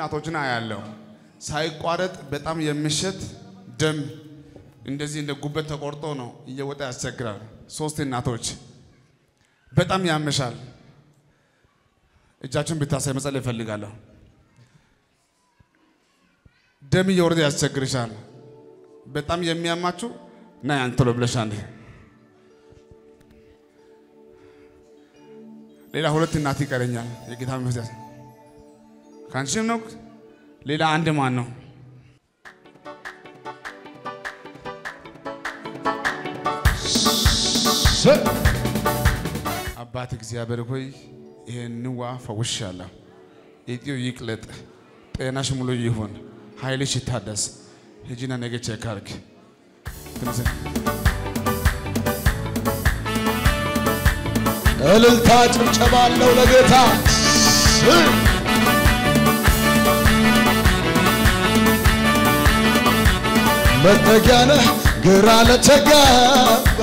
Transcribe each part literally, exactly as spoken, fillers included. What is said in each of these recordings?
እናቶችና ያለው ሳይቋረጥ በጣም የሚሸት ደም እንደዚህ እንደ ጉበት ተቆርጦ ነው እየወጣ ያስቸግራል ሶስት እናቶች በጣም ያመሻል እጃችሁን ብታሳይ መጸለይ ፈልጋለሁ ደም እየወረደ ያስቸግርሻል በጣም የሚያማችሁ ና ያንተሎ ብለሻል ሌላ ሁለት እናት ይቀረኛል የጌታ መንፈስ ካንቺም ነው ሌላ አንድ ማን ነው አባት እግዚአብሔር ሆይ ይሄንዋ ፈውሻለሁ እጢው ይቅለጥ ጤናሽ ሙሉ ይሁን ኃይልሽ ይታደስ ሄጂና ነገ ቼክ አድርግ ተነሳ እልልታ ጭብጨባ አለው ለጌታ መጠጊያ ነህ ግራ ለተጋባ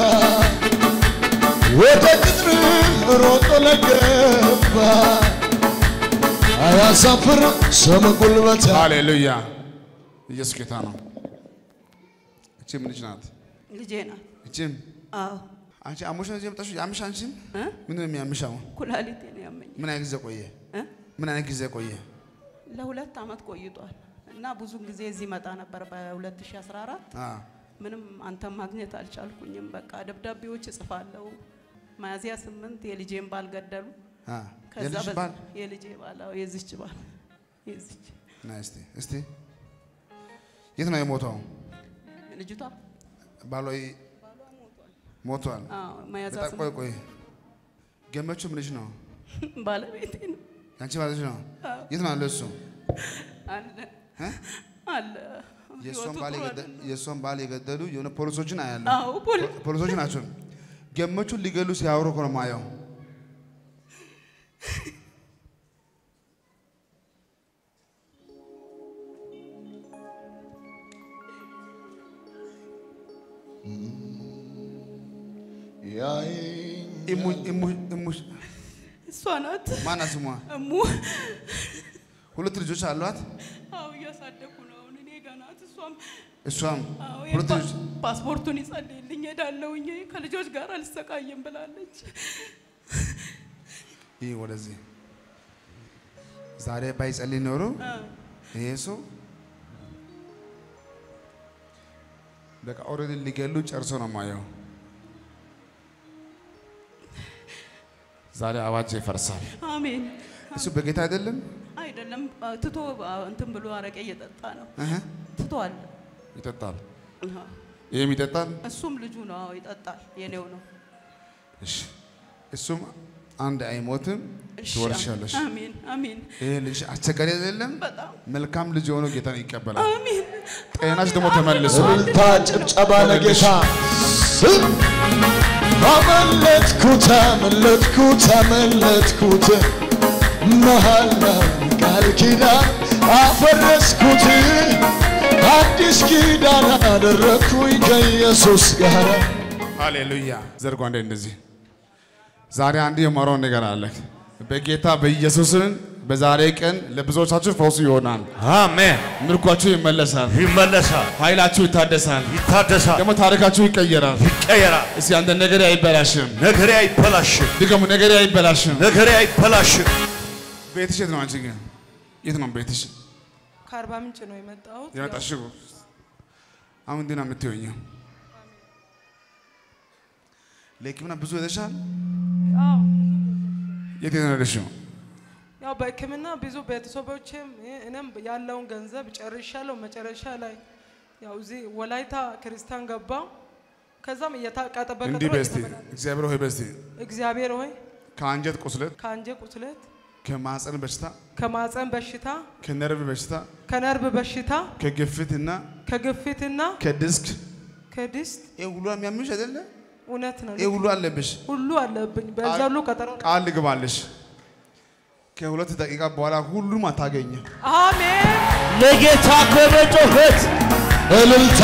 ወደ ቅጥር ሮጦ ለገባ አያሳፍር ስም ጉልበት ሃሌሉያ ኢየሱስ ጌታ ነው እቺ ምን ልጅ ናት ልጄ ናት እቺም አዎ አንቺ አሞሽ ነው የመጣሽው ያምሽ አንቺም ምን ነው የሚያምሻው ኩላሊቴ ነው ያመኝ ምን አይነት ጊዜ ቆየ ምን አይነት ጊዜ ቆየ ለሁለት አመት ቆይቷል እና ብዙ ጊዜ እዚህ መጣ ነበር በ2014 አ ምንም አንተ ማግኘት አልቻልኩኝም በቃ ደብዳቤዎች ጽፋለሁ ማያዚያ ስምንት የልጄን ባል ገደሉ አ ከዛ ባል የልጄ ባል አው የዚች ባል የዚች ናይስቲ እስቲ የት ነው የሞተው ልጅቷ ባሎይ ሞቷል አዎ ማያዚያ ስምንት ቆይ ቆይ ገመቹ ምን ልጅ ነው ባለቤቴ ነው አንቺ ባለሽ ነው የት ነው እሱ አለ እ አለ የሶም ባል የገደሉ የሶም ባል የገደሉ የሆነ ፖሊሶችን አያለሁ አዎ ፖሊሶች ናቸው ገመቹ ሊገሉ ሲያወሩ ኮርማያው ያይ እሙ እሙ እሙ ሷናት ማና ስሟ እሙ ሁለት ልጆች አሏት አው ያሳደኩ ነው እኔ ጋናት እሷም እሷም ሁለት ልጆች ፓስፖርቱን ይጸልይልኝ ሄዳለሁኝ ከልጆች ጋር አልሰቃየም ብላለች ይሄ ወደዚህ ዛሬ ባይጸልይ ኖሮ ኢየሱ በቃ ኦሬዲ ሊገሉ ጨርሶ ነው ማየው ዛሬ አዋጅ ይፈርሳል አሜን እሱ በጌታ አይደለም አይደለም ትቶ እንትን ብሎ አረቀ እየጠጣ ነው ትቷል ይጠጣል ይሄም ይጠጣል እሱም ልጁ ነው ይጠጣል የኔው ነው እሺ እሱም አንድ አይሞትም ትወርሻለሽ አሜን አሜን ይሄ ልጅ አስቸጋሪ አይደለም መልካም ልጅ ሆኖ ጌታን ይቀበላል አሜን ጤናሽ ደግሞ ተመልሶ እልልታ ጭብጨባ ለጌታ አመለጥኩት አመለጥኩት አመለጥኩት መሃላ ቃል ኪዳን አፈረስኩት አዲስ ኪዳን አደረኩኝ ከኢየሱስ ጋር ሃሌሉያ ዘርጓ እንደ እንደዚህ ዛሬ አንድ የማረው ነገር አለ በጌታ በኢየሱስን በዛሬ ቀን ለብዙዎቻችሁ ፈውስ ይሆናል አሜን ምርኳችሁ ይመለሳል ይመለሳል ኃይላችሁ ይታደሳል ይታደሳል ደግሞ ታሪካችሁ ይቀየራል ይቀየራል እስኪ አንተ ነገር አይበላሽም ነገር አይበላሽም ደግሞ ነገር አይበላሽም ነገር አይበላሽም ቤትሽ የት ነው አንቺ ግን የት ነው ቤትሽ ከአርባ ምንጭ ነው የመጣሁት የመጣሽው አሁን እንዴት ነው የምትሆኚው ለሕክምና ብዙ ሄደሻል አዎ የት ነው የሄድሽው ያው በሕክምና ብዙ ቤተሰቦችም እኔም ያለውን ገንዘብ ጨርሻለሁ መጨረሻ ላይ ያው እዚህ ወላይታ ክርስቲያን ገባ ከዛም እየታቀጠበቀ እንዲህ በስቲ እግዚአብሔር ሆይ በስቲ እግዚአብሔር ሆይ ከአንጀት ቁስለት ከአንጀት ቁስለት ከማህፀን በሽታ ከማህፀን በሽታ ከነርቭ በሽታ ከነርቭ በሽታ ከግፊትና ከግፊትና ከዲስክ ከዲስክ ይሄ ሁሉ የሚያምሽ አይደለ እውነት ነው ይሄ ሁሉ አለብሽ ሁሉ አለብኝ በዛ ሁሉ ቀጠሮ ቃል ልግባልሽ ከሁለት ደቂቃ በኋላ ሁሉም አታገኘ አሜን ለጌታ ከበጮኸት እልልታ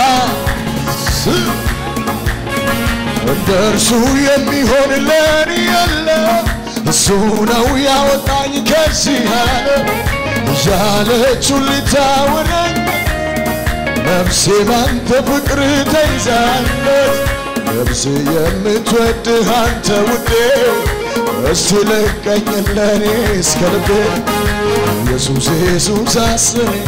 እንደርሱ የሚሆን ለኔ የለም እሱ ነው ያወጣኝ ከዚህ ዓለም ያለችው ልታወራኝ ነፍሴ ባንተ ፍቅር ተይዛለች ነፍሴ የምትወድህ አንተ ውዴ እስቲ ለቀኝ ለኔ እስከ ልቤ ኢየሱስ ኢየሱስ አስረኝ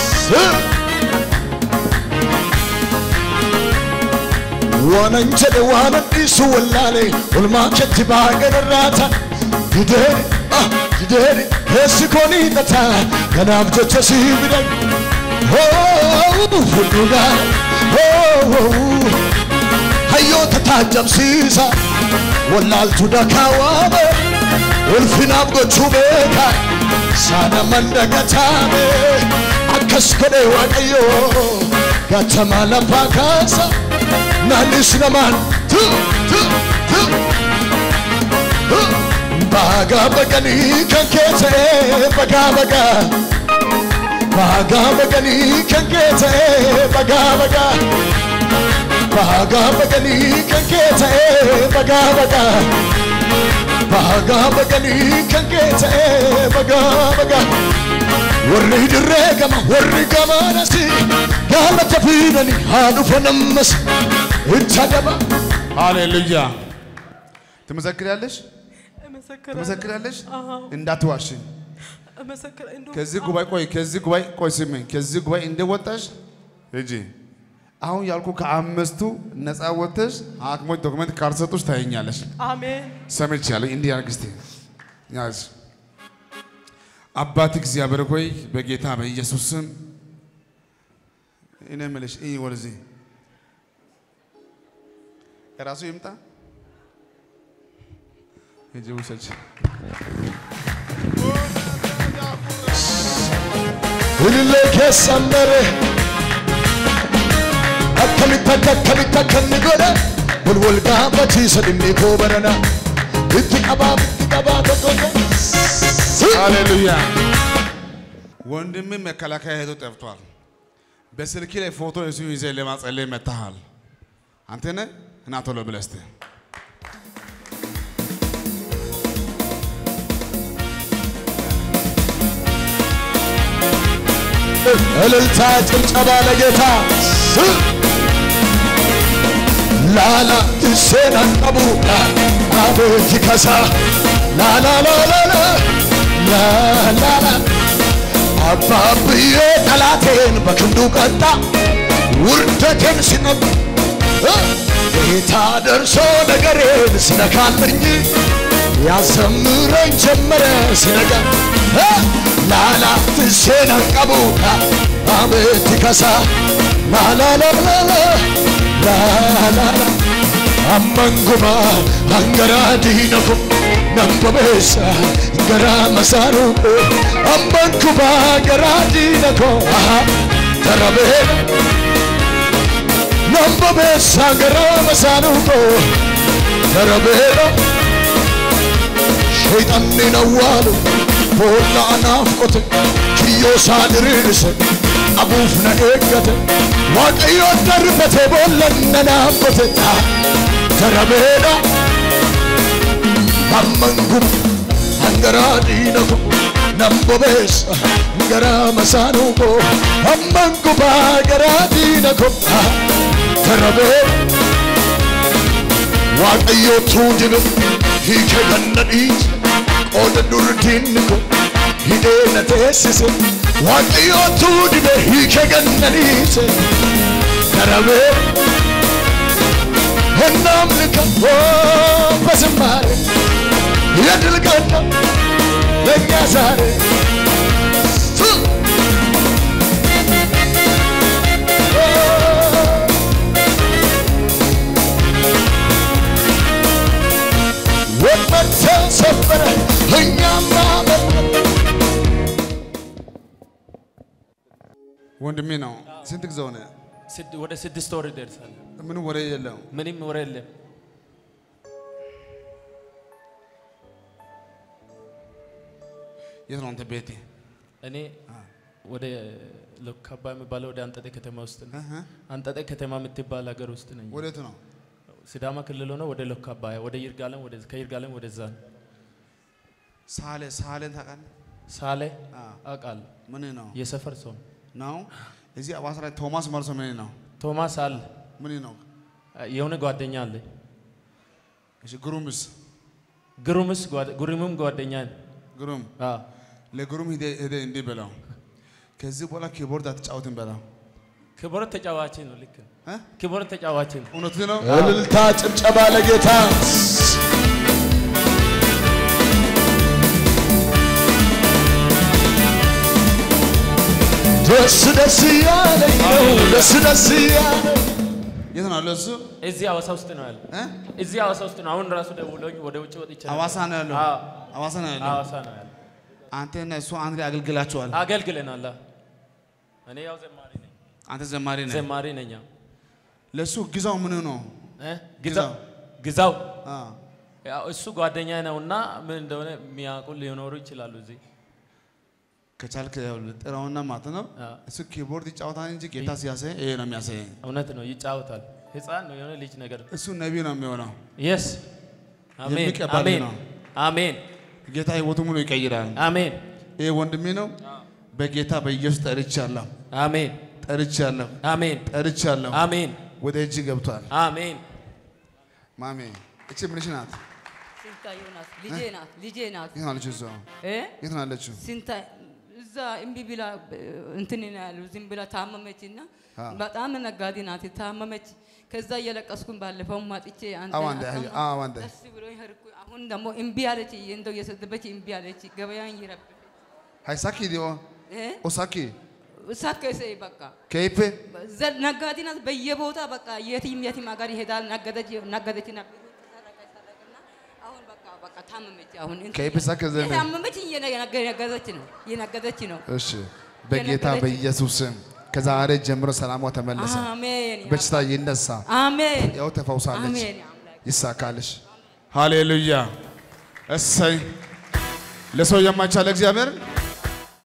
ወነንጀ ዋነዲሱ ወላሌ ወልማከት ባገራታ ይደር ይደር እስኮኒ ተታ ከናብጀቸ ሲብደኝ ሆ ሁሉጋ ሆ ሃዮ ተታጀም ሲሳ ወላልቱ ደካዋበ ወልፊናብ ጎቹ ቤካ ሳና መንደገታሜ አከስከደ ዋቀዮ ጋተማ ለፓካሳ ናንስ ነማን ቱ ቱ ቱ ባጋ በገኒ ከንኬቴ ባጋ ባጋ ባጋ በገኒ ከንኬቴ ባጋ ባጋ ባጋ በገኒ ከንኬቴ ባጋ ባጋ ባጋ በገኒ ከንኬቴ ባጋ ባጋ ወሪ ድረገማ ወሪ ገማነሲ ጋለተ ፊነኒ ሃዱ ፈነመስ እታደባ ሃሌሉያ ትመሰክሪያለሽ ትመሰክሪያለሽ እንዳትዋሽ ከዚህ ጉባኤ ቆይ ከዚህ ጉባኤ ቆይ ስሜን ከዚህ ጉባኤ እንደወጣሽ እጂ አሁን ያልኩ ከአምስቱ ነፃ ወጥተሽ አክሞች ዶክመንት ካልሰጡሽ ታየኛለሽ አሜን ሰምቻለሁ እንዲህ አርግስቲ ያዝ አባት እግዚአብሔር ሆይ በጌታ በኢየሱስ ስም እኔ መልሽ እይ ወርዚ ራሱ ይምጣ እጅውሰች እልለከ ሰመረ አከሚታ ከሚታ ከንጎዳ ወልወልጋ በቲ ሰድሜ ኮበረና እትቀባ እትቀባ ተቆጣ ሃሌሉያ ወንድም መከላከያ ሄዶ ጠፍቷል በስልክ ላይ ፎቶ እሱ ይዘ ለማጸለይ መጣሃል አንተ ነህ እና ቶሎ ብለስተ እልልታ ጭብጨባ ለጌታ ላላ ትሰናቀቡ አቤት ከሳ ላላ ላላ ላላ አባብዬ ጠላቴን በክንዱ ቀጣ ውርደቴን ሲነብ ጌታ ደርሶ ነገሬን ሲነካልኝ ያዘምረኝ ጀመረ ሲነጋ ላላ ትሰናቀቡ አቤት ከሳ ላላ ላላ ላላ አመንጉማ አንገራ ዲነኩ ነምበበሳ ገራ መሳሩ አመንጉማ ገራ ዲነኩ ተረበ ነምበበሳ ገራ መሳሩ ተረበ ሸይጣን ነዋሉ ቦላ ናፍቆት ኪዮሳ ድርስ አቡፍና ኤገተ ዋቀዮ ደርበተ ቦለነ ናፍቆት ተረበዳ አመንጉ አንገራ ዲነኩ ነምቦቤስ ገራ መሳኑኮ አመንጉ ባገራ ዲነኩ ተረበ ዋቀዮ ቱድኑ ሂከ ገነዲስ ቆደ ዱርዲንኩ ሂደነ ተስስ ዋቀዮ ቱድኑ ሂከ ገነዲስ ተረበ እናምልከ በዝማሬ የድል ቀን ነው ለእኛ ዛሬ ወጥመድ ተሰበረ እኛማ ወንድሜ ነው ስንት ጊዜ ሆነ ወደ ስድስት ወር ደርሷል ምንም ወሬ የለም ምንም ወሬ የለም የት ነው አንተ ቤቴ እኔ ወደ ለካባ የሚባለው ወደ አንጠጤ ከተማ ውስጥ ነው አንጠጤ ከተማ የምትባል ሀገር ውስጥ ነኝ ወዴት ነው ሲዳማ ክልል ነው ወደ ለካባ ወደ ይርጋለም ወደ ከይርጋለም ወደዛ ሳለ ሳለን ታውቃለህ ሳሌ አቃል ምን ነው የሰፈር ሰው ነው እዚህ አዋሳ ላይ ቶማስ ማርሶ ምን ነው ቶማስ አለ ምን ነው የሆነ ጓደኛ አለ እሺ ግሩምስ ግሩምስ ግሩምም ጓደኛ ግሩም አ ለግሩም ሄደ ሄደ እንዴ በላው ከዚህ በኋላ ኪቦርድ አትጫወትም በላው ኪቦርድ ተጫዋች ነው ልክ እ ኪቦርድ ተጫዋች ነው እውነት ነው እልልታ ጭብጨባ ለጌታ ደስ ደስ ያለኝ ነው ደስ ደስ ያለኝ የት ነው ያለው እሱ እዚህ አዋሳ ውስጥ ነው ያለው እ እዚህ አዋሳ ውስጥ ነው አሁን ራሱ ደውሎኝ ወደ ውጭ ወጥቼ አዋሳ ነው ያለው አዎ አዋሳ ነው ያለው አዋሳ ነው ያለው አንተ እና እሱ አንድ ላይ አገልግላችኋል አገልግለናል እኔ ያው ዘማሪ ነኝ አንተ ዘማሪ ነህ ዘማሪ ነኝ ለሱ ግዛው ምን ነው እ ግዛው ግዛው አ ያው እሱ ጓደኛ ነውና ምን እንደሆነ የሚያውቁ ሊኖሩ ይችላሉ እዚህ ከቻልክ ያው ጥራውና ማለት ነው እሱ ኪቦርድ ይጫወታል እንጂ ጌታ ሲያሳይ ይሄ ነው የሚያሳይ እውነት ነው ይጫወታል ህፃን ነው የሆነ ልጅ ነገር እሱ ነብይ ነው የሚሆነው yes አሜን አሜን አሜን ጌታ ህይወቱ ሙሉ ይቀይራል አሜን ይሄ ወንድሜ ነው በጌታ በኢየሱስ ጠርቻለሁ አሜን ጠርቻለሁ አሜን ጠርቻለሁ አሜን ወደ እጅ ገብቷል አሜን ማሜ እቺ ምንሽ ናት ሲንታዩ ናት ልጄ ናት ልጄ ናት የት አለች እሷ እ የት አለችው ሲንታ እዛ እምቢ ብላ እንትን ነው ያለው ዝም ብላ ታመመችና በጣም ነጋዴ ናት ታመመች ከዛ እየለቀስኩኝ ባለፈው ማጥቼ አንተ አዋንደ አዋንደ ደስ ብሎኝ ሄድኩ አሁን ደግሞ እምቢ አለች እንደው የሰደበች እምቢ አለች ገበያን ይረብ ሃይሳኪ ዲዮ እ ኦሳኪ ሳከሰ በቃ ከይፔ ነጋዴ ናት በየቦታ በቃ የትም የትም አገር ይሄዳል ነገደች ነገደችና አሁን በቃ በቃ ታመመች አሁን ከይፔ ሳከዘ ታመመች እየነገደች ነው እየነገደች ነው እሺ በጌታ በኢየሱስ ስም ከዛሬ ጀምሮ ሰላሟ ተመለሰ አሜን በሽታ ይነሳ አሜን ያው ተፈውሳለች አሜን ይሳካልሽ ሃሌሉያ እሰይ ለሰው የማይቻል እግዚአብሔር